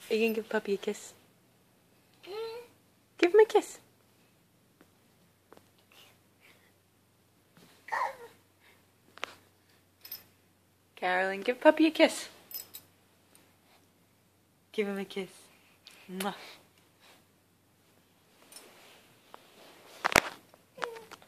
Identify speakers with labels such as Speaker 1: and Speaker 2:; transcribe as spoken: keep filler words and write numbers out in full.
Speaker 1: Are you going to give Puppy a kiss? Give him a kiss. Carolyn, give Puppy a kiss. Give him a kiss. Mwah.